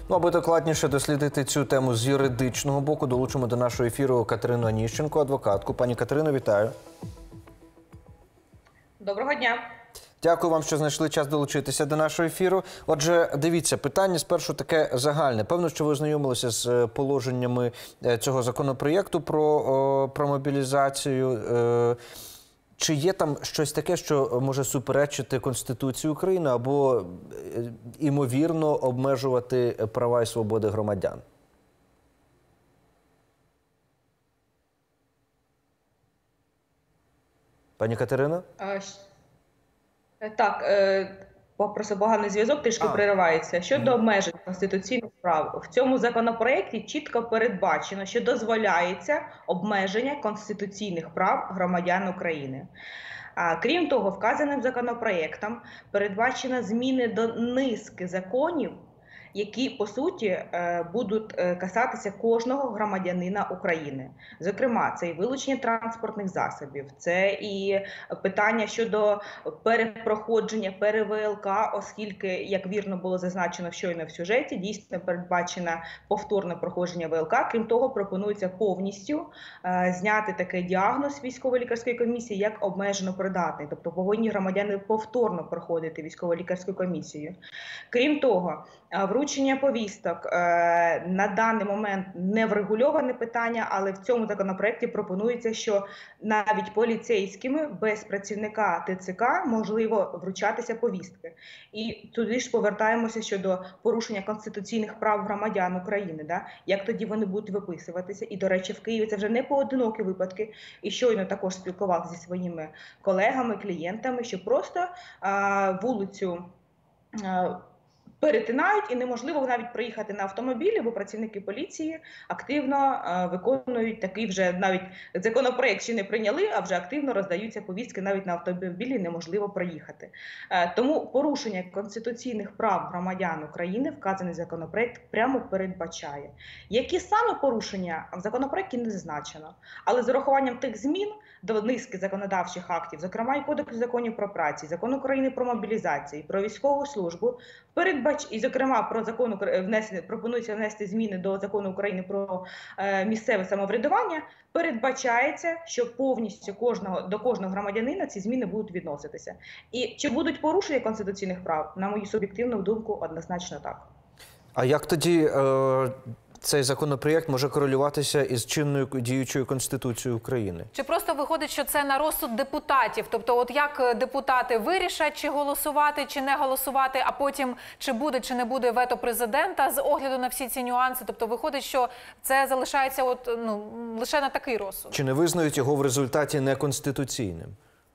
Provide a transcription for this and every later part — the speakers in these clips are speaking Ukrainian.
Ну, аби докладніше дослідити цю тему з юридичного боку, долучимо до нашого ефіру Катерину Аніщенко, адвокатку. Пані Катерино, вітаю. Доброго дня. Дякую вам, що знайшли час долучитися до нашого ефіру. Отже, дивіться, питання спершу таке загальне. Певно, що ви ознайомилися з положеннями цього законопроєкту про мобілізацію. Чи є там щось таке, що може суперечити Конституції України або, ймовірно, обмежувати права і свободи громадян? Пані Катерина? Так, просто поганий зв'язок трішки переривається. Щодо обмежень конституційних прав, в цьому законопроєкті чітко передбачено, що дозволяється обмеження конституційних прав громадян України. Крім того, вказаним законопроєктом передбачено зміни до низки законів, які, по суті, будуть касатися кожного громадянина України. Зокрема, це і вилучення транспортних засобів, це і питання щодо перепроходження ПВЛК, оскільки, як вірно було зазначено щойно в сюжеті, дійсно передбачено повторне проходження ВЛК. Крім того, пропонується повністю зняти такий діагноз військово-лікарської комісії, як обмежено придатний. Тобто повинні громадяни повторно проходити військово-лікарську комісію. Крім того, вручення повісток на даний момент не врегульоване питання, але в цьому законопроекті пропонується, що навіть поліцейськими без працівника ТЦК можливо вручатися повістки. І туди ж повертаємося щодо порушення конституційних прав громадян України. Да? Як тоді вони будуть виписуватися? І, до речі, в Києві це вже не поодинокі випадки. І щойно також спілкувався зі своїми колегами, клієнтами, що просто вулицю перетинають і неможливо навіть проїхати на автомобілі, бо працівники поліції активно виконують такий вже навіть законопроект ще не прийняли, а вже активно роздаються повістки навіть на автомобілі, неможливо проїхати. Тому порушення конституційних прав громадян України вказаний законопроект прямо передбачає. Які саме порушення в законопроекті не зазначено, але з урахуванням тих змін до низки законодавчих актів, зокрема і Кодекс законів про працю, Закон України про мобілізацію, про військову службу, і, зокрема, пропонується внести зміни до Закону України про місцеве самоврядування, передбачається, що повністю до кожного громадянина ці зміни будуть відноситися. І чи будуть порушення конституційних прав? На мою суб'єктивну думку, однозначно так. А як тоді цей законопроєкт може корелюватися із чинною діючою Конституцією України? Чи просто виходить, що це на розсуд депутатів? Тобто, от як депутати вирішать, чи голосувати, чи не голосувати, а потім чи буде, чи не буде вето президента з огляду на всі ці нюанси? Тобто, виходить, що це залишається лише на такий розсуд? Чи не визнають його в результаті неконституційним?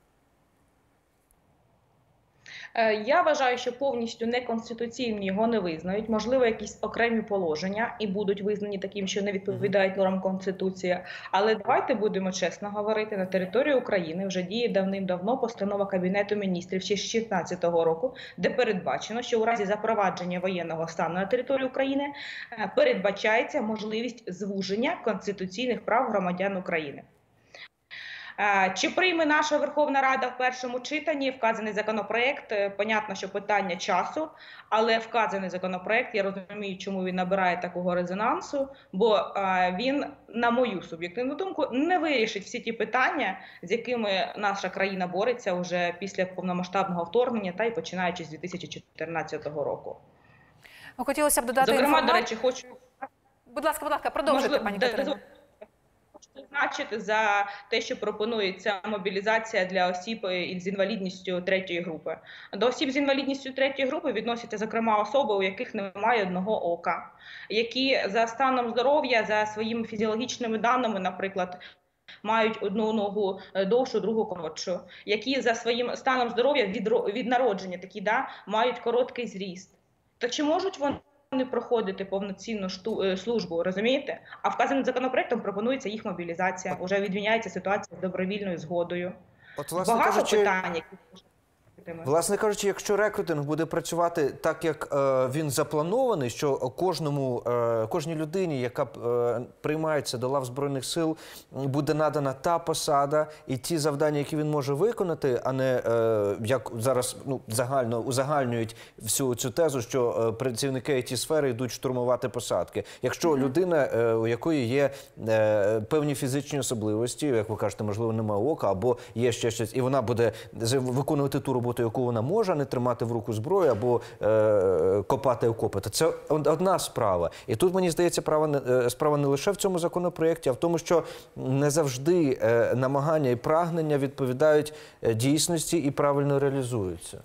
Я вважаю, що повністю неконституційним його не визнають. Можливо, якісь окремі положення і будуть визнані таким, що не відповідають нормам Конституції. Але давайте будемо чесно говорити, на території України вже діє давним-давно постанова Кабінету міністрів ще з 2016 року, де передбачено, що у разі запровадження воєнного стану на території України передбачається можливість звуження конституційних прав громадян України. Чи прийме наша Верховна Рада в першому читанні вказаний законопроект? Понятно, що питання часу, але вказаний законопроект, я розумію, чому він набирає такого резонансу, бо він, на мою суб'єктивну думку, не вирішить всі ті питання, з якими наша країна бореться вже після повномасштабного вторгнення та й починаючи з 2014 року. Хотілося б додати Зокрема, до речі, хочу... Будь ласка, продовжуйте, пані Катерино. Значити за те, що пропонується мобілізація для осіб з інвалідністю третьої групи. До осіб з інвалідністю третьої групи відносяться, зокрема, особи, у яких немає одного ока, які за станом здоров'я, за своїми фізіологічними даними, наприклад, мають одну ногу довшу, другу коротшу, які за своїм станом здоров'я від народження такі, мають короткий зріст. То чи можуть вони проходити повноцінну службу, розумієте? А вказаним законопроектом пропонується їх мобілізація. Уже відміняється ситуація з добровільною згодою. От, власне багато кажучи, питань, які Власне кажучи, якщо рекрутинг буде працювати так, як він запланований, що кожній людині, яка приймається до лав Збройних сил, буде надана та посада і ті завдання, які він може виконати, а не, як зараз узагальнюють всю цю тезу, що працівники ІТ-сфери йдуть штурмувати посадки. Якщо людина, у якої є певні фізичні особливості, як ви кажете, можливо, немає ока, або є ще щось, і вона буде виконувати ту роботу, яку вона може, а не тримати в руку зброю або копати окопи. Це одна справа. І тут, мені здається, справа не лише в цьому законопроєкті, а в тому, що не завжди намагання і прагнення відповідають дійсності і правильно реалізуються.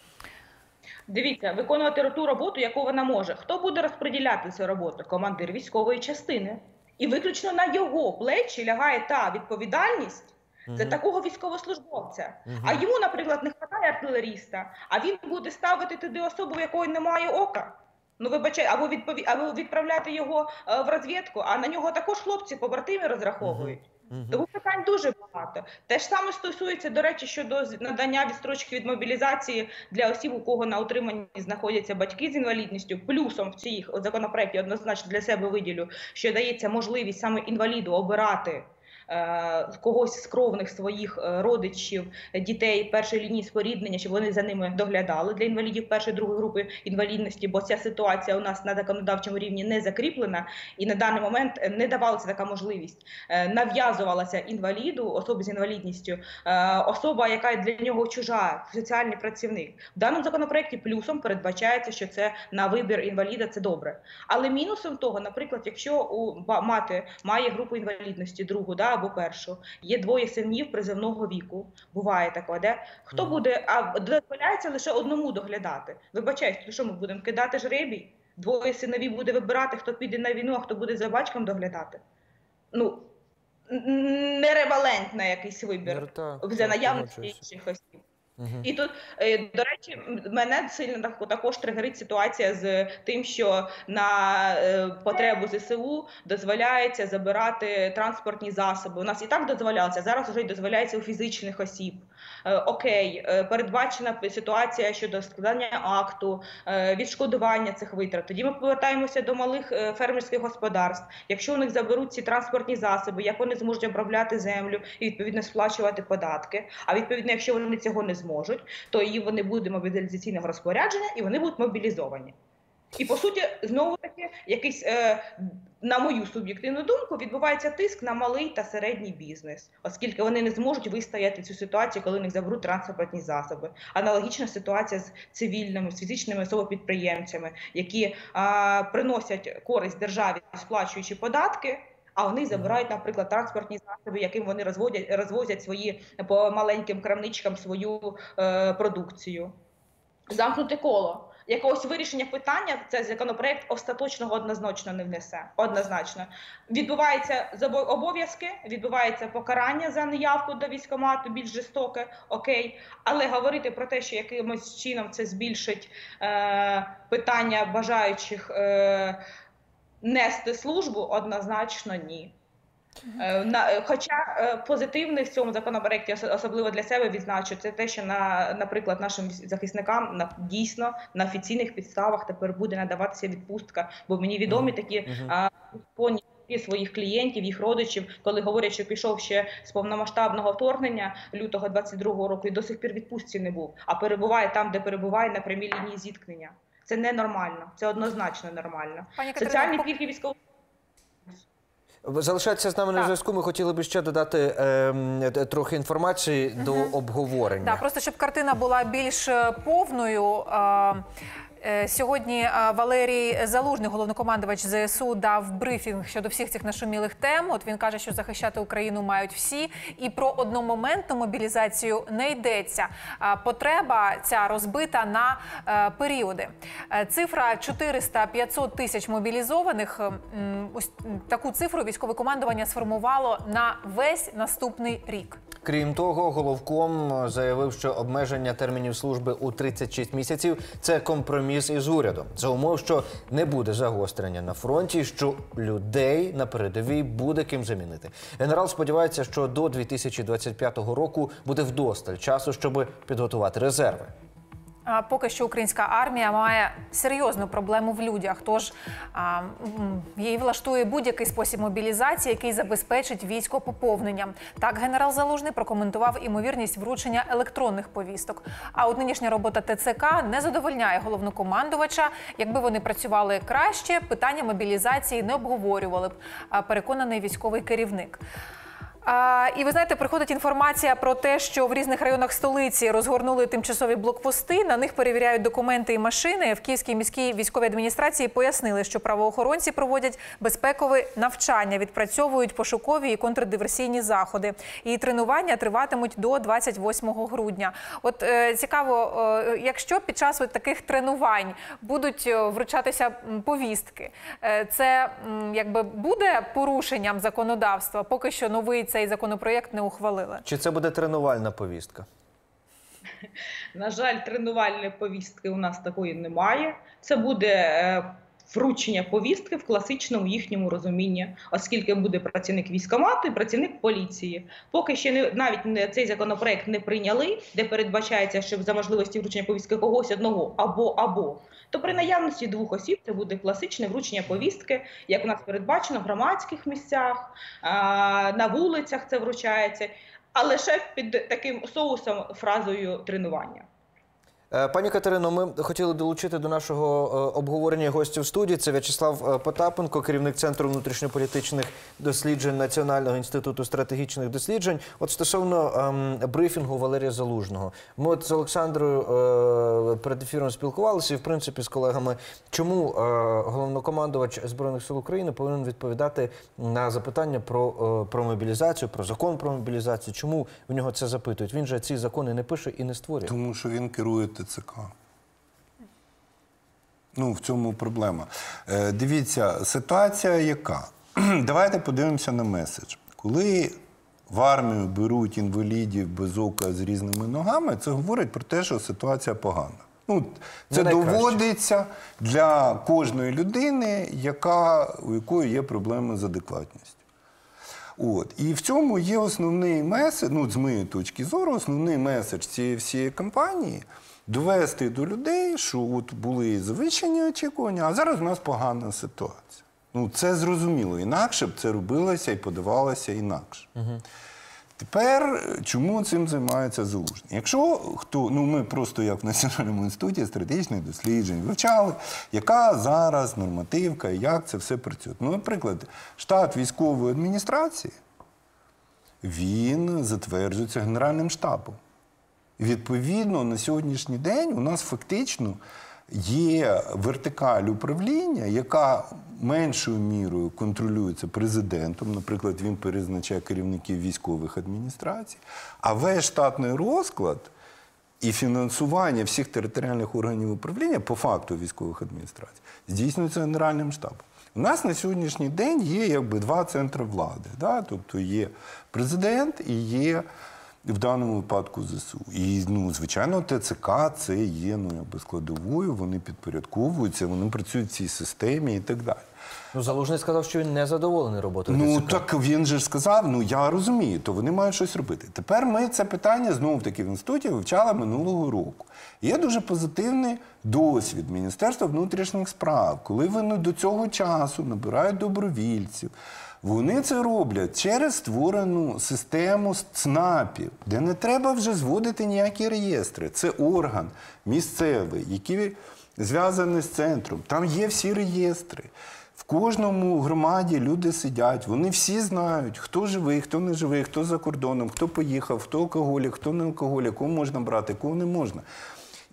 Дивіться, виконувати ту роботу, яку вона може. Хто буде розподіляти цю роботу? Командир військової частини. І виключно на його плечі лягає та відповідальність за такого військовослужбовця. А йому, наприклад, не вистачає артилеріста, а він буде ставити туди особу, в якої немає ока. Ну, вибачай, або відправляти його в розвідку, а на нього також хлопці побратими розраховують. Тому питань дуже багато. Те ж саме стосується, до речі, щодо надання відстрочки від мобілізації для осіб, у кого на утриманні знаходяться батьки з інвалідністю. Плюсом в цій законопроекті однозначно для себе виділю, що дається можливість саме інваліду обирати когось з кровних своїх родичів, дітей першої лінії споріднення, щоб вони за ними доглядали, для інвалідів першої, другої групи інвалідності, бо ця ситуація у нас на законодавчому рівні не закріплена, і на даний момент не давалася така можливість. Нав'язувалася інваліду, особі з інвалідністю, особа, яка для нього чужа, соціальний працівник. В даному законопроекті плюсом передбачається, що це на вибір інваліда, це добре. Але мінусом того, наприклад, якщо мати має групу інвалідності другу, або першу, є двоє синів призовного віку, буває таке, де хто буде, а дозволяється лише одному доглядати. Вибачайте, що ми будемо кидати жребій? Двоє синовів буде вибирати, хто піде на війну, а хто буде за батьком доглядати. Ну, неревалентний якийсь вибір за наявності інших осіб. І тут, до речі, мене сильно також тригерить ситуація з тим, що на потребу ЗСУ дозволяється забирати транспортні засоби. У нас і так дозволялося, зараз вже й дозволяється у фізичних осіб. Окей, передбачена ситуація щодо складання акту, відшкодування цих витрат. Тоді ми повертаємося до малих фермерських господарств. Якщо у них заберуть ці транспортні засоби, як вони зможуть обробляти землю і, відповідно, сплачувати податки? А відповідно, якщо вони цього не зможуть, то вони будуть мобілізаційного розпорядження і вони будуть мобілізовані. І, по суті, знову-таки, якийсь, на мою суб'єктивну думку, відбувається тиск на малий та середній бізнес, оскільки вони не зможуть вистояти цю ситуацію, коли у них заберуть транспортні засоби. Аналогічна ситуація з цивільними, з фізичними особами-підприємцями, які приносять користь державі, сплачуючи податки, а вони забирають, наприклад, транспортні засоби, яким вони розвозять свої по маленьким крамничкам свою продукцію. Замкнуте коло. Якогось вирішення питання цей законопроект остаточного однозначно не внесе. Однозначно. Відбуваються обов'язки, відбувається покарання за неявку до військкомату, більш жорстоке, окей. Але говорити про те, що якимось чином це збільшить питання бажаючих нести службу, однозначно ні. Хоча позитивне в цьому законопроекті, особливо для себе відзначу, це те, що, наприклад, нашим захисникам дійсно на офіційних підставах тепер буде надаватися відпустка, бо мені відомі такі своїх клієнтів, їх родичів, коли говорять, що пішов ще з повномасштабного вторгнення лютого 22-го року і до сих пір відпустці не був, а перебуває там, де перебуває, на прямій лінії зіткнення. Це ненормально, це однозначно нормально. Соціальні пільги військових... Залишайтеся з нами на зв'язку. Ми хотіли б ще додати трохи інформації до обговорення. Так, просто щоб картина була більш повною. Сьогодні Валерій Залужний, головнокомандувач ЗСУ, дав брифінг щодо всіх цих нашумілих тем. От він каже, що захищати Україну мають всі. І про одномоментну мобілізацію не йдеться. Потреба ця розбита на періоди. Цифра 400-500 тисяч мобілізованих, ось таку цифру військове командування сформувало на весь наступний рік. Крім того, головком заявив, що обмеження термінів служби у 36 місяців – це компроміс із урядом. За умов, що не буде загострення на фронті, що людей на передовій буде ким замінити. Генерал сподівається, що до 2025 року буде вдосталь часу, щоб підготувати резерви. Поки що українська армія має серйозну проблему в людях, тож її влаштує будь-який спосіб мобілізації, який забезпечить військо поповненням. Так генерал Залужний прокоментував імовірність вручення електронних повісток. А от нинішня робота ТЦК не задовольняє головнокомандувача. Якби вони працювали краще, питання мобілізації не обговорювали б, переконаний військовий керівник. І ви знаєте, приходить інформація про те, що в різних районах столиці розгорнули тимчасові блокпости, на них перевіряють документи і машини. В Київській міській військовій адміністрації пояснили, що правоохоронці проводять безпекове навчання, відпрацьовують пошукові і контрдиверсійні заходи. І тренування триватимуть до 28 грудня. От цікаво, якщо під час таких тренувань будуть вручатися повістки, це якби буде порушенням законодавства, поки що новий цей законопроєкт не ухвалили? Чи це буде тренувальна повістка? На жаль, тренувальної повістки у нас такої немає. Це буде вручення повістки в класичному їхньому розумінні, оскільки буде працівник військкомату і працівник поліції. Поки ще навіть цей законопроект не прийняли, де передбачається, що за можливості вручення повістки когось одного або, то при наявності двох осіб це буде класичне вручення повістки, як у нас передбачено в громадських місцях, на вулицях це вручається, а лише під таким соусом, фразою тренування. Пані Катерино, ми хотіли долучити до нашого обговорення гостів в студії. Це В'ячеслав Потапенко, керівник Центру внутрішньополітичних досліджень Національного інституту стратегічних досліджень. От стосовно брифінгу Валерія Залужного. Ми от з Олександрою перед ефіром спілкувалися і, в принципі, з колегами, чому головнокомандувач Збройних сил України повинен відповідати на запитання про мобілізацію, про закон про мобілізацію. Чому в нього це запитують? Він же ці закони не пише і не створює. Тому що він керує ТЦК. Ну, в цьому проблема. Дивіться, ситуація яка? Давайте подивимося на меседж. Коли в армію беруть інвалідів без ока з різними ногами, це говорить про те, що ситуація погана. Ну, це доводиться для кожної людини, у якої є проблеми з адекватністю. От. І в цьому є основний меседж, ну, з моєї точки зору, основний меседж цієї всієї кампанії – довести до людей, що от були завищені очікування, а зараз у нас погана ситуація. Ну, це зрозуміло. Інакше б це робилося і подавалося інакше. Тепер, чому цим займається Залужний? Якщо хто, ну ми просто як в Національному інституті стратегічних досліджень вивчали, яка зараз нормативка і як це все працює. Ну, наприклад, штат військової адміністрації, він затверджується Генеральним штабом. Відповідно, на сьогоднішній день у нас фактично є вертикаль управління, яка меншою мірою контролюється президентом. Наприклад, він призначає керівників військових адміністрацій. А весь штатний розклад і фінансування всіх територіальних органів управління, по факту військових адміністрацій, здійснюється Генеральним штабом. У нас на сьогоднішній день є якби два центри влади. Да? Тобто є президент і є в даному випадку ЗСУ. І, ну, звичайно, ТЦК це є, ну, якби складовою, вони підпорядковуються, вони працюють в цій системі і так далі. Ну, Залужний сказав, що він не задоволений роботою ТЦК. Ну, так він же ж сказав, ну, я розумію, то вони мають щось робити. Тепер ми це питання, знову-таки, в інституті вивчали минулого року. Є дуже позитивний досвід Міністерства внутрішніх справ, коли вони до цього часу набирають добровільців. Вони це роблять через створену систему ЦНАПів, де не треба вже зводити ніякі реєстри. Це орган місцевий, який зв'язаний з центром. Там є всі реєстри. В кожному громаді люди сидять, вони всі знають, хто живий, хто не живий, хто за кордоном, хто поїхав, хто алкоголік, хто не алкоголік, кого можна брати, кого не можна.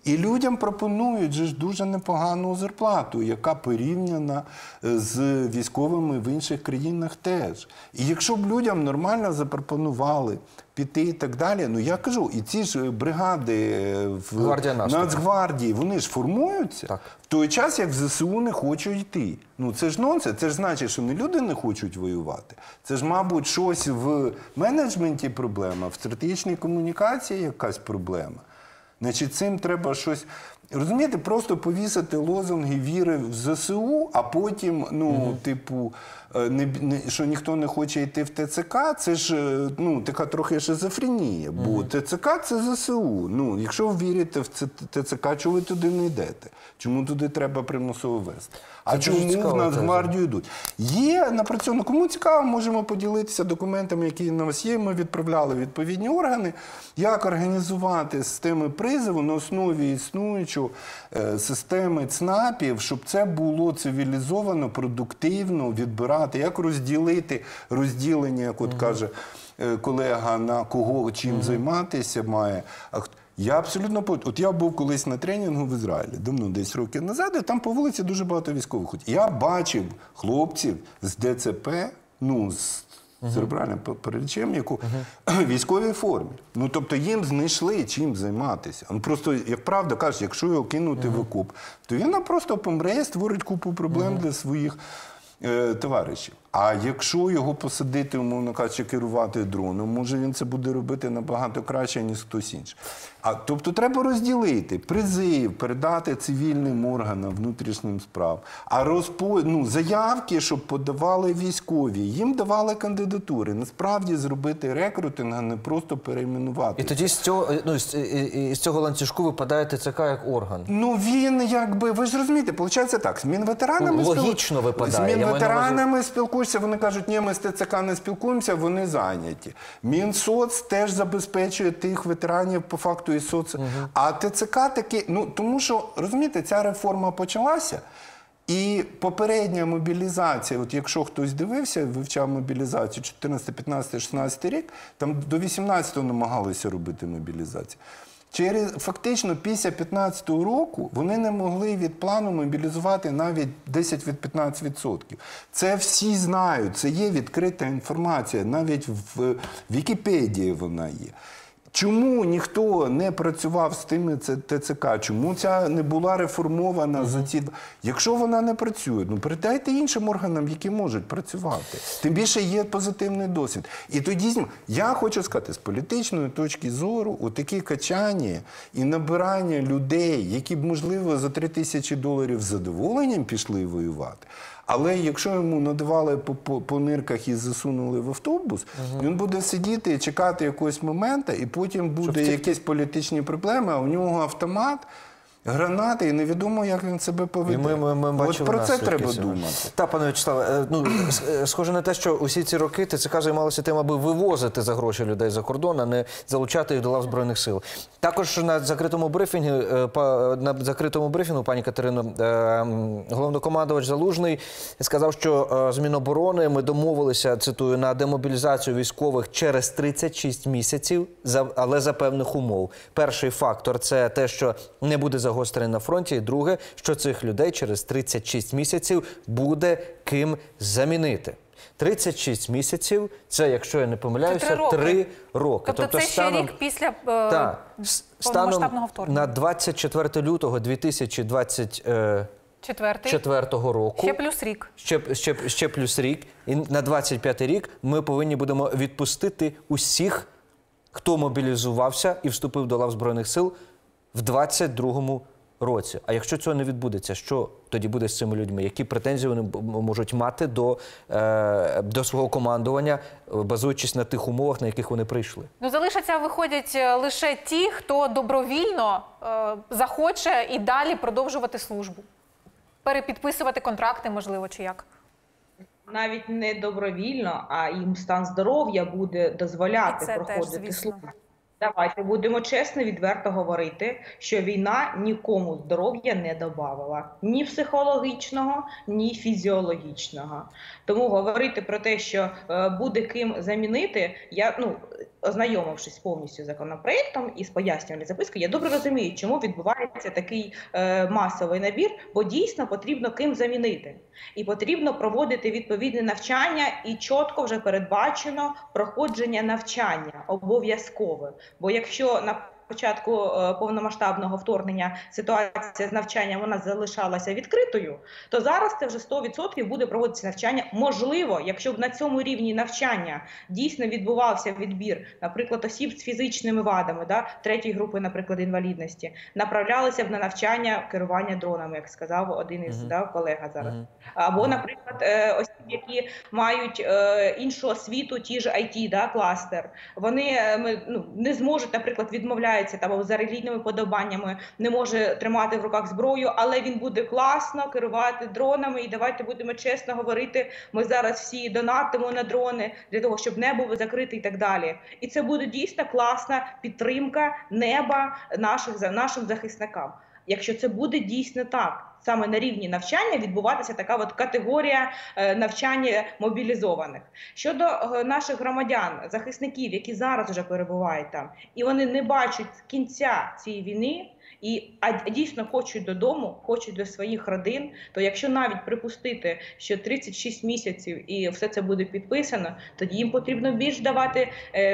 І людям пропонують же ж дуже непогану зарплату, яка порівняна з військовими в інших країнах теж. І якщо б людям нормально запропонували піти і так далі, ну я кажу, і ці ж бригади в Нацгвардії, вони ж формуються в той час, як в ЗСУ не хочуть йти. Ну це ж нонсенс, це ж значить, що не люди не хочуть воювати. Це ж, мабуть, щось в менеджменті проблема, в стратегічній комунікації якась проблема. Значить, цим треба щось, розумієте, просто повісити лозунги віри в ЗСУ, а потім, ну, типу, що ніхто не хоче йти в ТЦК, це ж, ну, така трохи шизофренія, бо ТЦК – це ЗСУ. Ну, якщо ви вірите в ТЦК, чого ви туди не йдете? Чому туди треба примусово вести? А чому в Нацгвардію йдуть? Є напрацьовано. Кому цікаво, можемо поділитися документами, які на вас є. Ми відправляли відповідні органи, як організувати системи призову на основі існуючої системи ЦНАПів, щоб це було цивілізовано, продуктивно, відбирати, як розділити розділення, як от каже колега, на кого чим займатися має. Я абсолютно от я був колись на тренінгу в Ізраїлі, давно, десь років назад, і там по вулиці дуже багато військових ходить. Я бачив хлопців з ДЦП, ну, з церебральним паралічем, яку в військовій формі. Ну, тобто їм знайшли чим займатися. Ну, просто, як правда кажуть, якщо його кинути в окоп, то він просто помре і створить купу проблем для своїх товаришів. А якщо його посадити, умовно кажучи, керувати дроном, може він це буде робити набагато краще, ніж хтось інший. Тобто треба розділити призив, передати цивільним органам, внутрішнім справ, а заявки, щоб подавали військові, їм давали кандидатури. Насправді зробити рекрутинг, а не просто перейменувати. І тоді з цього ланцюжку випадає ТЦК як орган. Ну він якби, ви ж розумієте, виходить так, з Мінветеранами логічно випадає. З Мінветеранами спілкуєшся, вони кажуть, ні, ми з ТЦК не спілкуємося, вони зайняті. Мінсоц теж забезпечує тих ветеранів по факту і соц. А ТЦК таки, ну тому що, розумієте, ця реформа почалася, і попередня мобілізація, от якщо хтось дивився, вивчав мобілізацію 14, 15, 16 рік, там до 18-го намагалися робити мобілізацію. Фактично після 15-го року вони не могли від плану мобілізувати навіть 10-15%. Це всі знають, це є відкрита інформація, навіть в Вікіпедії вона є. Чому ніхто не працював з тими ТЦК? Чому ця не була реформована за ці... Якщо вона не працює, ну передайте іншим органам, які можуть працювати. Тим більше є позитивний досвід. І тоді, я хочу сказати, з політичної точки зору, отакі качання і набирання людей, які б, можливо, за $3000 з задоволенням пішли воювати, але якщо йому надавали по нирках і засунули в автобус, він буде сидіти і чекати якогось моменту, і потім буде якісь політичні проблеми, а у нього автомат, гранати, і невідомо, як він себе поведе. От про це треба думати. Так, пане В'ячеславе, схоже на те, що усі ці роки ТЦК займалося тим, аби вивозити за гроші людей за кордон, а не залучати їх до лав Збройних сил. Також на закритому брифінгу, пані Катерино, головнокомандувач Залужний сказав, що з Міноборони ми домовилися, цитую, на демобілізацію військових через 36 місяців, але за певних умов. Перший фактор – це те, що не буде загострень на фронті. І друге, що цих людей через 36 місяців буде ким замінити. 36 місяців – це, якщо я не помиляюся, 3 роки. Тобто це ще рік після повномасштабного вторгнення. На 24 лютого 2024 року. Ще плюс рік. Ще плюс рік. І на 25 рік ми повинні будемо відпустити усіх, хто мобілізувався і вступив до лав Збройних сил в 22-му році. А якщо цього не відбудеться, що тоді буде з цими людьми? Які претензії вони можуть мати до свого командування, базуючись на тих умовах, на яких вони прийшли? Ну, залишаться, виходять, лише ті, хто добровільно захоче і далі продовжувати службу. Перепідписувати контракти, можливо, чи як? Навіть не добровільно, а їм стан здоров'я буде дозволяти проходити службу. Давайте будемо чесно, відверто говорити, що війна нікому здоров'я не добавила. Ні психологічного, ні фізіологічного. Тому говорити про те, що буде ким замінити, ознайомившись повністю з законопроектом і з пояснювальною запискою, я добре розумію, чому відбувається такий масовий набір, бо дійсно потрібно ким замінити. І потрібно проводити відповідне навчання, і чітко вже передбачено проходження навчання обов'язкове. Бо якщо на початку повномасштабного вторгнення ситуація з навчанням вона залишалася відкритою, то зараз це вже 100% буде проводитися навчання. Можливо, якщо б на цьому рівні навчання дійсно відбувався відбір, наприклад, осіб з фізичними вадами, третьої групи, наприклад, інвалідності, направлялися б на навчання керування дронами, як сказав один із колега зараз. Або, наприклад, осіб, які мають іншу освіту, ті ж IT, кластер, вони не зможуть, наприклад, відмовляються або за релігійними подобаннями, не може тримати в руках зброю, але він буде класно керувати дронами. І давайте будемо чесно говорити, ми зараз всі донатимо на дрони для того, щоб небо було закрите і так далі. І це буде дійсно класна підтримка неба нашим захисникам. Якщо це буде дійсно так, саме на рівні навчання відбуватися така от категорія навчання мобілізованих. Щодо наших громадян, захисників, які зараз вже перебувають там, і вони не бачать кінця цієї війни, а дійсно хочуть додому, хочуть до своїх родин, то якщо навіть припустити, що 36 місяців і все це буде підписано, тоді їм потрібно більш давати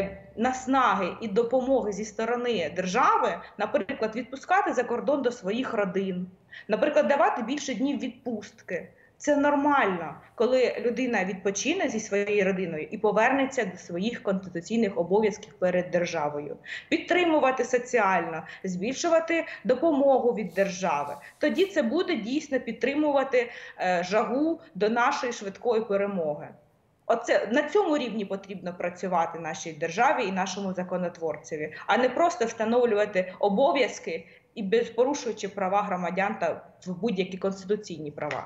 наснаги і допомоги зі сторони держави, наприклад, відпускати за кордон до своїх родин, наприклад, давати більше днів відпустки. Це нормально, коли людина відпочине зі своєю родиною і повернеться до своїх конституційних обов'язків перед державою. Підтримувати соціально, збільшувати допомогу від держави. Тоді це буде дійсно підтримувати жагу до нашої швидкої перемоги. На цьому рівні потрібно працювати нашій державі і нашому законотворцеві, а не просто встановлювати обов'язки і порушуючи права громадян та будь-які конституційні права.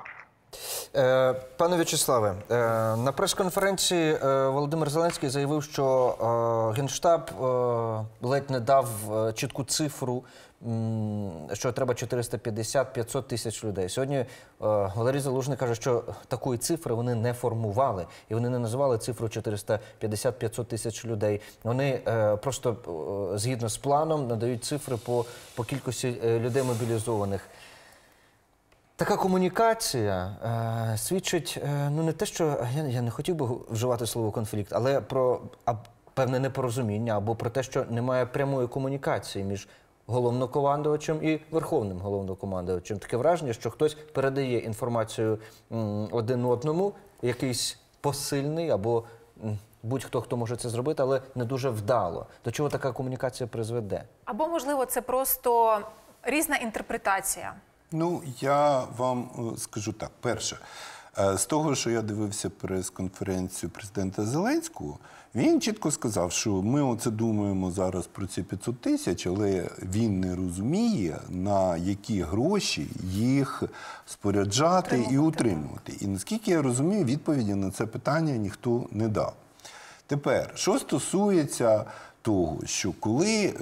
Пане В'ячеславе, на прес-конференції Володимир Зеленський заявив, що Генштаб ледь не дав чітку цифру, що треба 450-500 тисяч людей. Сьогодні Валерій Залужний каже, що такої цифри вони не формували. І вони не називали цифру 450-500 тисяч людей. Вони просто згідно з планом надають цифри по кількості людей мобілізованих. Така комунікація свідчить, не те, що, я не хотів би вживати слово конфлікт, але про певне непорозуміння або про те, що немає прямої комунікації між головнокомандувачем і верховним головнокомандувачем. Таке враження, що хтось передає інформацію один одному, якийсь посильний або будь-хто, хто може це зробити, але не дуже вдало. До чого така комунікація призведе? Або, можливо, це просто різна інтерпретація. Я вам скажу так. Перше, з того, що я дивився прес-конференцію президента Зеленського, він чітко сказав, що ми оце думаємо зараз про ці 500 тисяч, але він не розуміє, на які гроші їх споряджати і утримувати. І наскільки я розумію, відповіді на це питання ніхто не дав. Тепер, що стосується того, що коли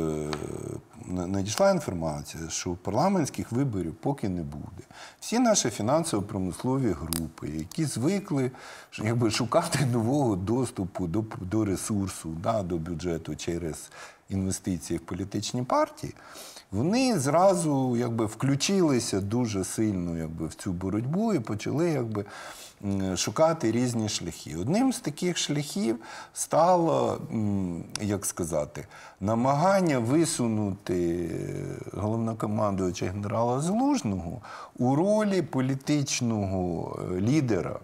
надійшла інформація, що парламентських виборів поки не буде, всі наші фінансово-промислові групи, які звикли шукати нового доступу до ресурсу, до бюджету через інвестиції в політичні партії, вони зразу включилися дуже сильно в цю боротьбу і почали шукати різні шляхи. Одним з таких шляхів стало, намагання висунути головнокомандувача генерала Залужного у ролі політичного лідера.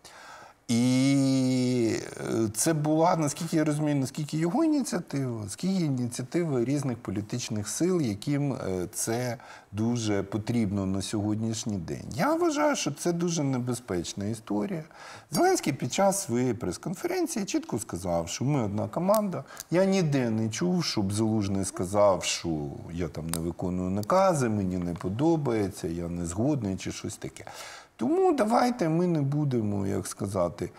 І це була, наскільки я розумію, наскільки його ініціатива, скільки ініціатива різних політичних сил, яким це дуже потрібно на сьогоднішній день. Я вважаю, що це дуже небезпечна історія. Зеленський під час своєї прес-конференції чітко сказав, що ми одна команда. Я ніде не чув, щоб Залужний сказав, що я там не виконую накази, мені не подобається, я не згодний чи щось таке. Тому давайте ми не будемо,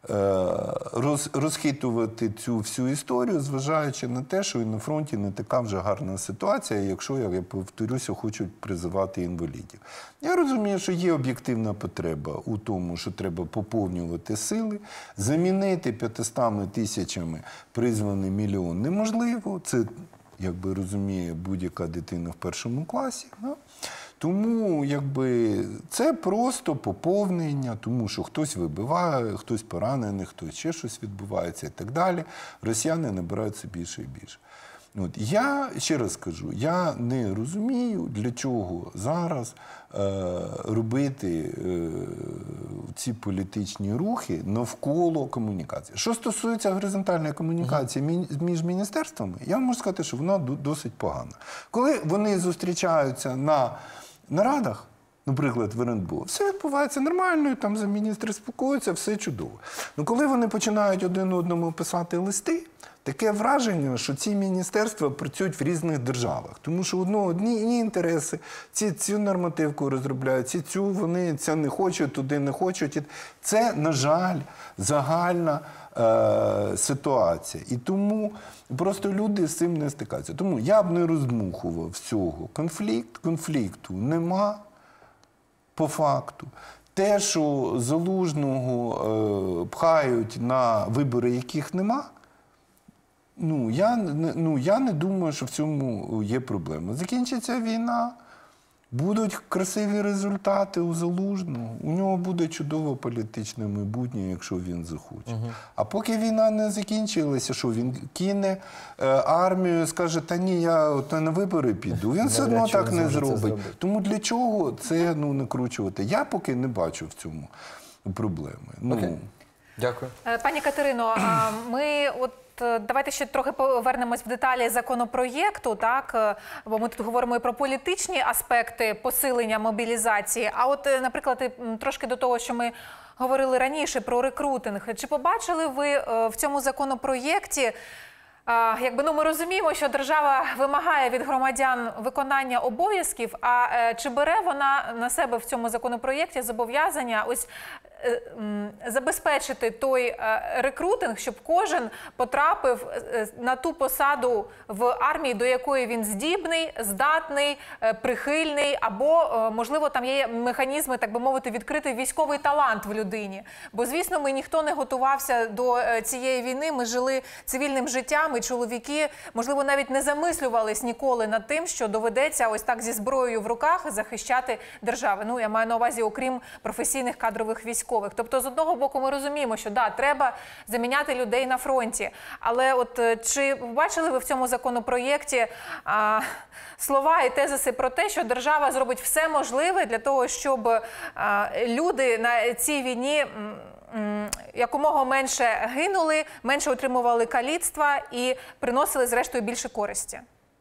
розхитувати цю всю історію, зважаючи на те, що і на фронті не така вже гарна ситуація, якщо, як я повторюся, хочуть призивати інвалідів. Я розумію, що є об'єктивна потреба у тому, що треба поповнювати сили, замінити 500 тисячами призваний мільйон неможливо, це, якби розуміє будь-яка дитина в першому класі. Да? Тому це просто поповнення, тому що хтось вибиває, хтось поранений, хтось ще щось відбувається і так далі. Росіяни набирають все більше і більше. От. Я ще раз кажу, я не розумію, для чого зараз робити ці політичні рухи навколо комунікації. Що стосується горизонтальної комунікації між міністерствами, я можу сказати, що вона досить погана. Коли вони зустрічаються на нарадах, наприклад, в РНБО, все відбувається нормально, там за міністри спілкуються, все чудово. Ну, коли вони починають один одному писати листи, таке враження, що ці міністерства працюють в різних державах. Тому що одні інтереси, цю нормативку розробляють, вони це не хочуть, туди не хочуть. Це, на жаль, загальна ситуація. І тому просто люди з цим не стикаються. Тому я б не роздмухував цього конфлікту нема по факту. Те, що Залужного пхають на вибори, яких нема, я не думаю, що в цьому є проблема. Закінчиться війна, будуть красиві результати у Залужного, у нього буде чудове політичне майбутнє, якщо він захоче. А поки війна не закінчилася, що він кине армію, скаже, та ні, я на вибори піду. Він все одно так не зробить. Тому для чого це накручувати? Я поки не бачу в цьому проблеми. Дякую. Пані Катерино, давайте ще трохи повернемось в деталі законопроєкту, так? Бо ми тут говоримо і про політичні аспекти посилення мобілізації. А от, наприклад, трошки до того, що ми говорили раніше про рекрутинг. Чи побачили ви в цьому законопроєкті, ми розуміємо, що держава вимагає від громадян виконання обов'язків, а чи бере вона на себе в цьому законопроєкті зобов'язання забезпечити той рекрутинг, щоб кожен потрапив на ту посаду в армії, до якої він здібний, здатний, прихильний, або, можливо, там є механізми, так би мовити, відкрити військовий талант в людині. Бо, звісно, ми ніхто не готувався до цієї війни, ми жили цивільним життям, і чоловіки, можливо, навіть не замислювались ніколи над тим, що доведеться ось так зі зброєю в руках захищати державу. Я маю на увазі, окрім професійних кадрових військових. Тобто, з одного боку, ми розуміємо, що, треба заміняти людей на фронті. Але чи побачили ви в цьому законопроєкті слова і тезиси про те, що держава зробить все можливе для того, щоб люди на цій війні якомога менше гинули, менше отримували каліцтва і приносили, зрештою, більше користі?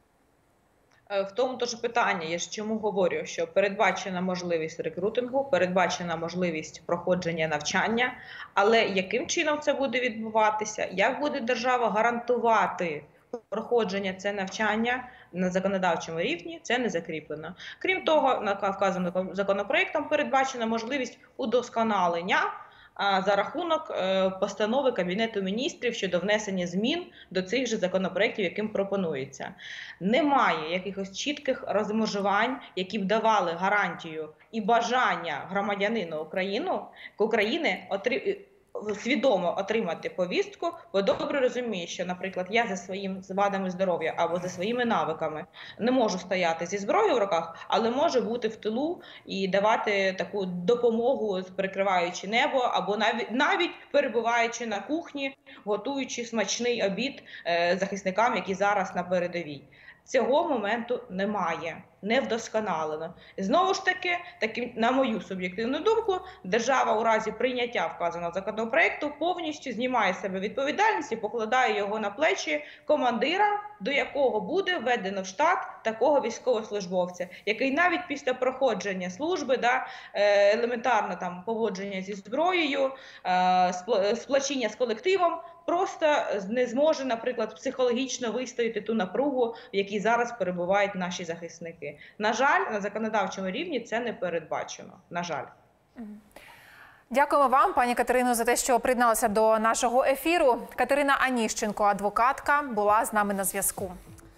В тому тож питання, я ж чому говорю, що передбачена можливість рекрутингу, передбачена можливість проходження навчання, але яким чином це буде відбуватися, як буде держава гарантувати проходження це навчання на законодавчому рівні, це не закріплено. Крім того, вказаним законопроектом передбачена можливість удосконалення за рахунок постанови Кабінету міністрів щодо внесення змін до цих же законопроєктів, яким пропонується. Немає якихось чітких розмежувань, які б давали гарантію і бажання громадянина України свідомо отримати повістку, бо добре розуміє, що, наприклад, я за своїм вадами здоров'я або за своїми навиками не можу стояти зі зброєю в руках, але можу бути в тилу і давати таку допомогу, перекриваючи небо, або навіть перебуваючи на кухні, готуючи смачний обід захисникам, які зараз на передовій. Цього моменту немає, не вдосконалено. Знову ж таки, на мою суб'єктивну думку, держава у разі прийняття вказаного законопроекту повністю знімає з себе відповідальність і покладає його на плечі командира, до якого буде введено в штат такого військовослужбовця, який навіть після проходження служби, елементарно там поводження зі зброєю, сплачення з колективом, просто не зможе, наприклад, психологічно вистояти ту напругу, в якій зараз перебувають наші захисники. На жаль, на законодавчому рівні це не передбачено. На жаль. Дякуємо вам, пані Катерино, за те, що приєдналися до нашого ефіру. Катерина Аніщенко, адвокатка, була з нами на зв'язку.